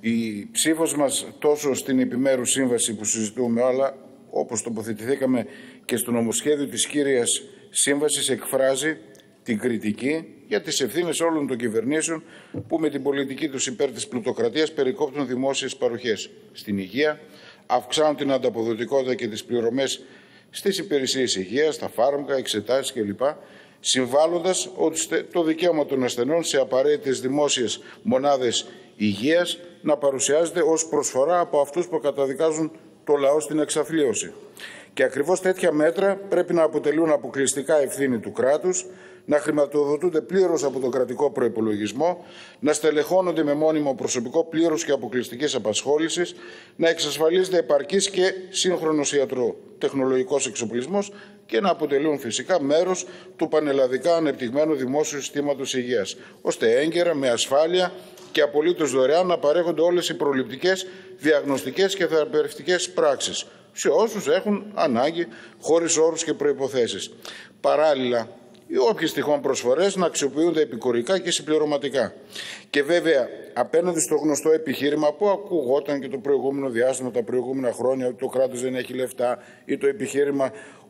Η ψήφος μας τόσο στην επιμέρους σύμβαση που συζητούμε, αλλά όπως τοποθετηθήκαμε και στο νομοσχέδιο της κύριας σύμβασης, εκφράζει την κριτική για τις ευθύνες όλων των κυβερνήσεων που με την πολιτική τους υπέρ της πλουτοκρατίας περικόπτουν δημόσιες παροχές στην υγεία, αυξάνουν την ανταποδοτικότητα και τις πληρωμές στις υπηρεσίες υγείας, τα φάρμακα, εξετάσεις κλπ., συμβάλλοντας ώστε το δικαίωμα των ασθενών σε απαραίτητες δημόσιες μονάδες υγείας να παρουσιάζεται ως προσφορά από αυτούς που καταδικάζουν το λαό στην εξαθλίωση. Και ακριβώς τέτοια μέτρα πρέπει να αποτελούν αποκλειστικά ευθύνη του κράτους, να χρηματοδοτούνται πλήρως από τον κρατικό προϋπολογισμό, να στελεχώνονται με μόνιμο προσωπικό πλήρους και αποκλειστικής απασχόλησης, να εξασφαλίζεται επαρκής και σύγχρονος ιατροτεχνολογικός εξοπλισμός και να αποτελούν φυσικά μέρος του πανελλαδικά ανεπτυγμένου δημόσιου συστήματος υγείας, ώστε έγκαιρα, με ασφάλεια και απολύτως δωρεάν να παρέχονται όλες οι προληπτικές, διαγνωστικές και θεραπευτικές πράξεις σε όσους έχουν ανάγκη, χωρίς όρους και προϋποθέσεις. Παράλληλα, οι όποιες τυχόν προσφορές να αξιοποιούνται επικουρικά και συμπληρωματικά. Και βέβαια, απέναντι στο γνωστό επιχείρημα που ακουγόταν και το προηγούμενο διάστημα, τα προηγούμενα χρόνια, ότι το κράτος δεν έχει λεφτά, ή το επιχείρημα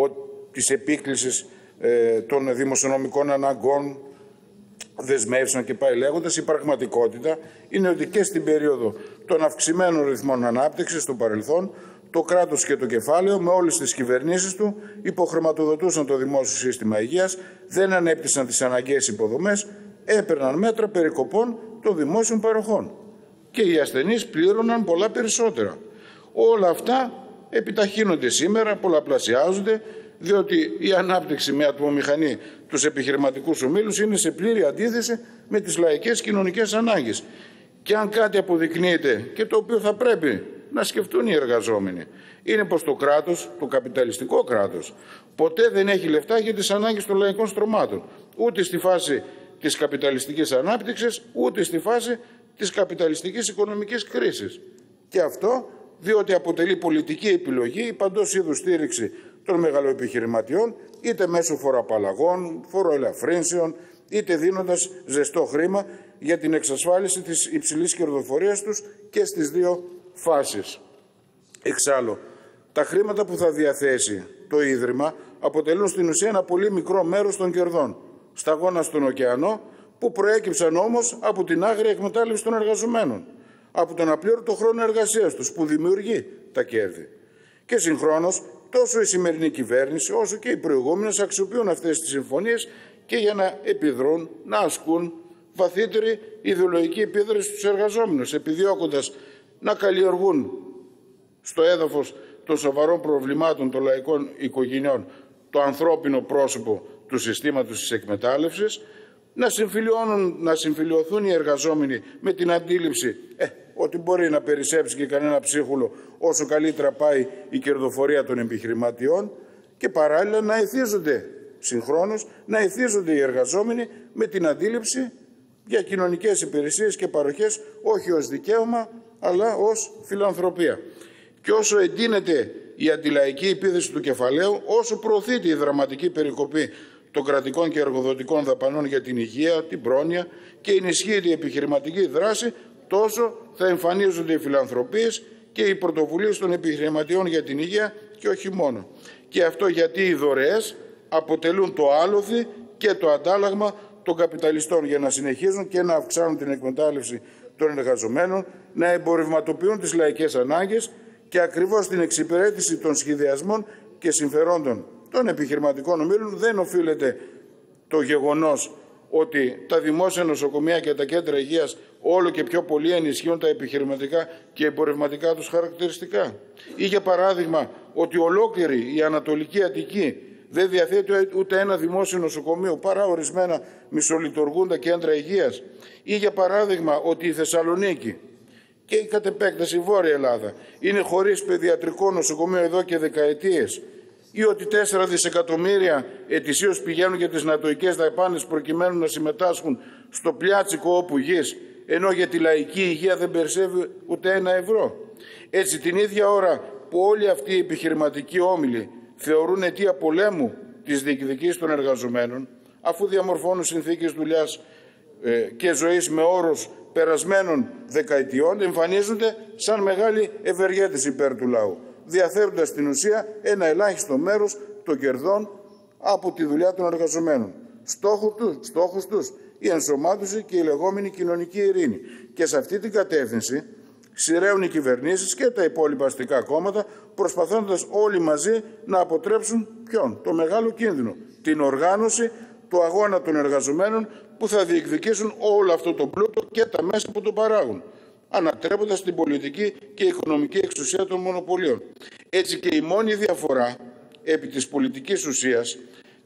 της επίκλησης των δημοσιονομικών αναγκών, δεσμεύσεων και πάει λέγοντας, η πραγματικότητα είναι ότι και στην περίοδο των αυξημένων ρυθμών ανάπτυξης στο παρελθόν, το κράτος και το κεφάλαιο με όλες τις κυβερνήσεις του υποχρηματοδοτούσαν το δημόσιο σύστημα υγείας, δεν ανέπτυσαν τις αναγκαίες υποδομές, έπαιρναν μέτρα περικοπών των δημόσιων παροχών. Και οι ασθενείς πλήρωναν πολλά περισσότερα. Όλα αυτά επιταχύνονται σήμερα, πολλαπλασιάζονται, διότι η ανάπτυξη με ατμομηχανή τους επιχειρηματικούς ομίλους είναι σε πλήρη αντίθεση με τις λαϊκές κοινωνικές ανάγκες. Και αν κάτι αποδεικνύεται, και το οποίο θα πρέπει να σκεφτούν οι εργαζόμενοι, είναι πως το κράτος, το καπιταλιστικό κράτος, ποτέ δεν έχει λεφτά για τις ανάγκες των λαϊκών στρωμάτων. Ούτε στη φάση της καπιταλιστικής ανάπτυξης, ούτε στη φάση της καπιταλιστικής οικονομικής κρίσης. Και αυτό διότι αποτελεί πολιτική επιλογή η παντός είδους στήριξη των μεγαλοεπιχειρηματιών, είτε μέσω φοροαπαλλαγών, φοροελαφρύνσεων, είτε δίνοντας ζεστό χρήμα για την εξασφάλιση της υψηλής κερδοφορίας τους και στις δύο φάσεις. Εξάλλου, τα χρήματα που θα διαθέσει το Ίδρυμα αποτελούν στην ουσία ένα πολύ μικρό μέρος των κερδών, σταγόνα στον ωκεανό, που προέκυψαν όμως από την άγρια εκμετάλλευση των εργαζομένων, από τον απλήρωτο χρόνο εργασίας τους που δημιουργεί τα κέρδη. Και συγχρόνως, τόσο η σημερινή κυβέρνηση όσο και οι προηγούμενες αξιοποιούν αυτές τις συμφωνίες και για να επιδρούν, να ασκούν βαθύτερη ιδεολογική επίδραση στους εργαζόμενους, επιδιώκοντας να καλλιεργούν στο έδαφος των σοβαρών προβλημάτων των λαϊκών οικογενειών το ανθρώπινο πρόσωπο του συστήματος της εκμετάλλευσης, να συμφιλιωθούν οι εργαζόμενοι με την αντίληψη ότι μπορεί να περισσέψει και κανένα ψίχουλο όσο καλύτερα πάει η κερδοφορία των επιχειρηματιών, και παράλληλα να εθίζονται συγχρόνως, να εθίζονται οι εργαζόμενοι με την αντίληψη για κοινωνικές υπηρεσίες και παροχές όχι ως δικαίωμα αλλά ως φιλανθρωπία. Και όσο εντείνεται η αντιλαϊκή επίδεση του κεφαλαίου, όσο προωθείται η δραματική περικοπή των κρατικών και εργοδοτικών δαπανών για την υγεία, την πρόνοια και ενισχύεται η επιχειρηματική δράση, τόσο θα εμφανίζονται οι φιλανθρωπίες και οι πρωτοβουλίες των επιχειρηματιών για την υγεία και όχι μόνο. Και αυτό γιατί οι δωρεές αποτελούν το άλοθη και το αντάλλαγμα των καπιταλιστών για να συνεχίζουν και να αυξάνουν την εκμετάλλευση των εργαζομένων, να εμπορευματοποιούν τις λαϊκές ανάγκες και ακριβώς στην εξυπηρέτηση των σχεδιασμών και συμφερόντων των επιχειρηματικών ομίλων δεν οφείλεται το γεγονός ότι τα δημόσια νοσοκομεία και τα κέντρα υγείας όλο και πιο πολύ ενισχύουν τα επιχειρηματικά και εμπορευματικά τους χαρακτηριστικά. Ή για παράδειγμα ότι ολόκληρη η Ανατολική Αττική δεν διαθέτει ούτε ένα δημόσιο νοσοκομείο παρά ορισμένα μισολειτουργούντα κέντρα υγείας. Ή για παράδειγμα ότι η Θεσσαλονίκη και η κατ' επέκταση η Βόρεια Ελλάδα είναι χωρίς παιδιατρικό νοσοκομείο εδώ και δεκαετίες. Ή ότι 4 δισεκατομμύρια ετησίως πηγαίνουν για τις νατοικές δαπάνες προκειμένου να συμμετάσχουν στο πλιάτσικο όπου γης, ενώ για τη λαϊκή υγεία δεν περισσεύει ούτε €1. Έτσι, την ίδια ώρα που όλοι αυτοί οι επιχειρηματικοί όμιλοι θεωρούν αιτία πολέμου τις διεκδικήσεις των εργαζομένων, αφού διαμορφώνουν συνθήκες δουλειάς και ζωής με όρους περασμένων δεκαετιών εμφανίζονται σαν μεγάλη ευεργέτηση υπέρ του λαού, διαθέτοντας στην ουσία ένα ελάχιστο μέρος των κερδών από τη δουλειά των εργαζομένων. Στόχους τους η ενσωμάτωση και η λεγόμενη κοινωνική ειρήνη. Και σε αυτή την κατεύθυνση σειραίουν οι κυβερνήσεις και τα υπόλοιπα αστικά κόμματα, προσπαθώντας όλοι μαζί να αποτρέψουν ποιον? Το μεγάλο κίνδυνο, την οργάνωση του αγώνα των εργαζομένων που θα διεκδικήσουν όλο αυτό το πλούτο και τα μέσα που το παράγουν, ανατρέποντας την πολιτική και οικονομική εξουσία των μονοπωλίων. Έτσι και η μόνη διαφορά επί της πολιτικής ουσίας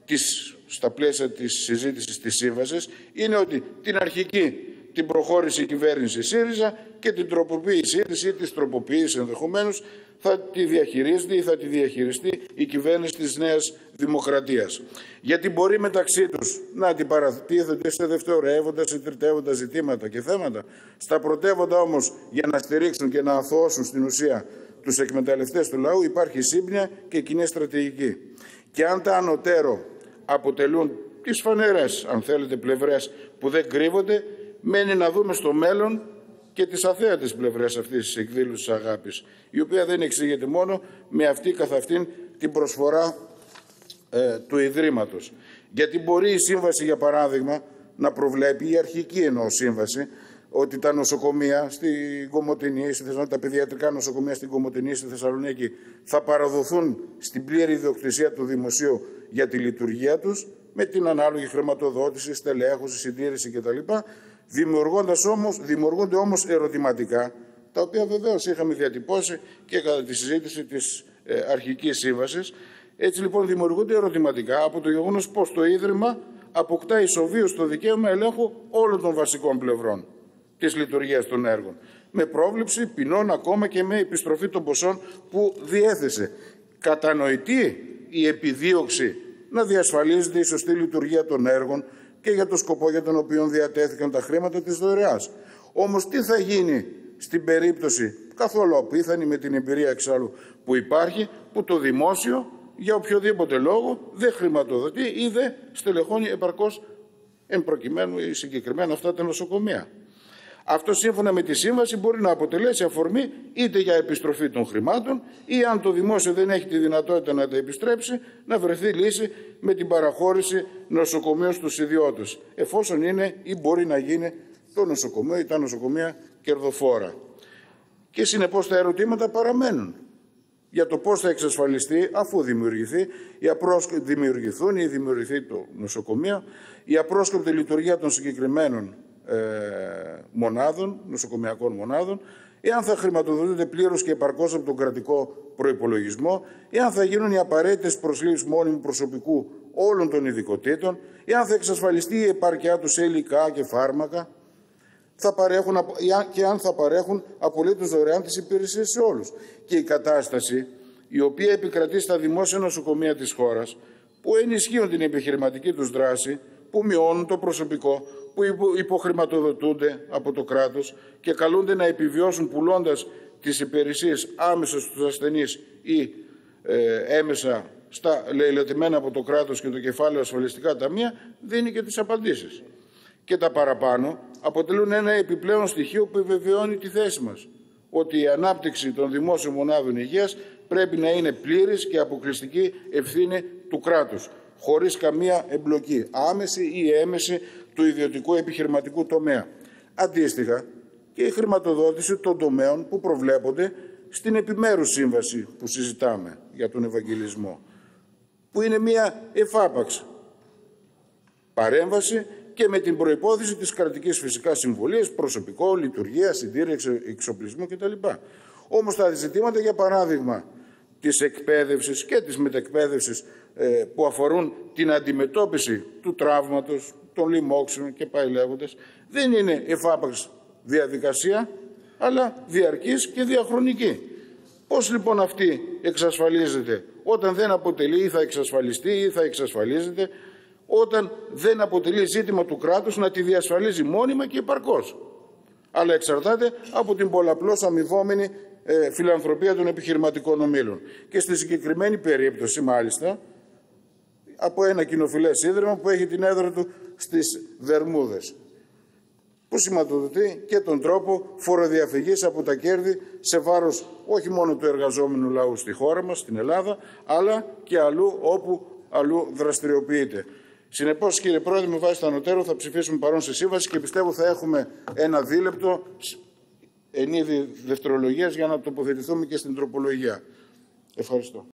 στα πλαίσια της συζήτησης της σύμβασης είναι ότι την αρχική την προχώρησε η κυβέρνηση ΣΥΡΙΖΑ και την τροποποίησή της ή της τροποποίησης ενδεχομένως θα τη διαχειρίζεται ή θα τη διαχειριστεί η κυβέρνηση της Νέας Δημοκρατίας. Γιατί μπορεί μεταξύ τους να αντιπαρατίθενται σε δευτερεύοντα ή τριτεύοντα ζητήματα και θέματα. Στα πρωτεύοντα όμως για να στηρίξουν και να αθωώσουν στην ουσία τους εκμεταλλευτές του λαού υπάρχει σύμπνοια και κοινή στρατηγική. Και αν τα ανωτέρω αποτελούν τις φανερές, αν θέλετε, πλευρές που δεν κρύβονται, μένει να δούμε στο μέλλον και τις αθέατες πλευρές αυτής της εκδήλωσης αγάπης, η οποία δεν εξηγείται μόνο με αυτή καθ' αυτήν την προσφορά του Ιδρύματος. Γιατί μπορεί η σύμβαση, για παράδειγμα, να προβλέπει, η αρχική εννοώ σύμβαση, ότι τα νοσοκομεία στην Κομοτηνή, τα παιδιατρικά νοσοκομεία στην Κομοτηνή, στη Θεσσαλονίκη, θα παραδοθούν στην πλήρη ιδιοκτησία του δημοσίου για τη λειτουργία τους, με την ανάλογη χρηματοδότηση, στελέχωση, συντήρηση κτλ. Δημιουργούνται όμως ερωτηματικά, τα οποία βεβαίως είχαμε διατυπώσει και κατά τη συζήτηση της αρχικής σύμβασης. Έτσι λοιπόν δημιουργούνται ερωτηματικά από το γεγονός πως το Ίδρυμα αποκτά ισοβίως το δικαίωμα ελέγχου όλων των βασικών πλευρών της λειτουργίας των έργων, με πρόβλεψη ποινών ακόμα και με επιστροφή των ποσών που διέθεσε. Κατανοητή η επιδίωξη να διασφαλίζεται η σωστή λειτουργία των έργων και για το σκοπό για τον οποίο διατέθηκαν τα χρήματα της δωρεάς. Όμως τι θα γίνει στην περίπτωση, καθόλου απίθανη με την εμπειρία εξάλλου που υπάρχει, που το δημόσιο για οποιοδήποτε λόγο δεν χρηματοδοτεί ή δεν στελεχώνει επαρκώς εν προκειμένου ή συγκεκριμένα αυτά τα νοσοκομεία. Αυτό σύμφωνα με τη σύμβαση μπορεί να αποτελέσει αφορμή είτε για επιστροφή των χρημάτων ή αν το δημόσιο δεν έχει τη δυνατότητα να τα επιστρέψει, να βρεθεί λύση με την παραχώρηση νοσοκομείων στους ιδιώτες, εφόσον είναι ή μπορεί να γίνει το νοσοκομείο ή τα νοσοκομεία κερδοφόρα. Και συνεπώς τα ερωτήματα παραμένουν για το πώς θα εξασφαλιστεί, αφού δημιουργηθούν ή δημιουργηθεί το νοσοκομείο, η απρόσκοπτη λειτουργία των συγκεκριμένων μονάδων, νοσοκομειακών μονάδων, εάν θα χρηματοδοτούνται πλήρως και επαρκώς από τον κρατικό προϋπολογισμό, εάν θα γίνουν οι απαραίτητες προσλήψεις μόνιμου προσωπικού όλων των ειδικοτήτων, εάν θα εξασφαλιστεί η επάρκειά τους σε υλικά και φάρμακα, και αν θα παρέχουν απολύτως δωρεάν τις υπηρεσίες σε όλους. Και η κατάσταση η οποία επικρατεί στα δημόσια νοσοκομεία της χώρας, που ενισχύουν την επιχειρηματική τους δράση, που μειώνουν το προσωπικό, που υποχρηματοδοτούνται από το κράτος και καλούνται να επιβιώσουν πουλώντας τις υπηρεσίες άμεσα στους ασθενείς ή έμεσα στα λαιλατημένα από το κράτος και το κεφάλαιο ασφαλιστικά ταμεία, δίνει και τις απαντήσεις. Και τα παραπάνω αποτελούν ένα επιπλέον στοιχείο που επιβεβαιώνει τη θέση μας, ότι η ανάπτυξη των δημόσιων μονάδων υγείας πρέπει να είναι πλήρης και αποκλειστική ευθύνη του κράτους, χωρίς καμία εμπλοκή, άμεση ή έμεση, του ιδιωτικού επιχειρηματικού τομέα. Αντίστοιχα, και η χρηματοδότηση των τομέων που προβλέπονται στην επιμέρους σύμβαση που συζητάμε για τον Ευαγγελισμό, που είναι μια εφάπαξ παρέμβαση και με την προϋπόθεση της κρατικής φυσικά συμβολής, προσωπικό, λειτουργία, συντήρηση, εξοπλισμού κτλ. Όμως τα ζητήματα, για παράδειγμα, της εκπαίδευσης και της μετεκπαίδευσης που αφορούν την αντιμετώπιση του τραύματος, των λοιμόξεων και πάει λέγοντας, δεν είναι εφάπαξ διαδικασία, αλλά διαρκής και διαχρονική. Πώς λοιπόν αυτή εξασφαλίζεται όταν δεν αποτελεί ή θα εξασφαλιστεί ή θα εξασφαλίζεται όταν δεν αποτελεί ζήτημα του κράτους να τη διασφαλίζει μόνιμα και επαρκώς, αλλά εξαρτάται από την πολλαπλώς αμοιβόμενη φιλανθρωπία των επιχειρηματικών ομίλων. Και στη συγκεκριμένη περίπτωση, μάλιστα, από ένα κοινοφιλές ίδρυμα που έχει την έδρα του στις Βερμούδες. που σηματοδοτεί και τον τρόπο φοροδιαφυγής από τα κέρδη σε βάρος όχι μόνο του εργαζόμενου λαού στη χώρα μας, στην Ελλάδα, αλλά και αλλού όπου αλλού δραστηριοποιείται. Συνεπώς, κύριε Πρόεδρε, με βάση το ανωτέρω θα ψηφίσουμε παρόν σε σύμβαση και πιστεύω θα έχουμε ένα δίλεπτο εν είδη δευτερολογίας για να τοποθετηθούμε και στην τροπολογία. Ευχαριστώ.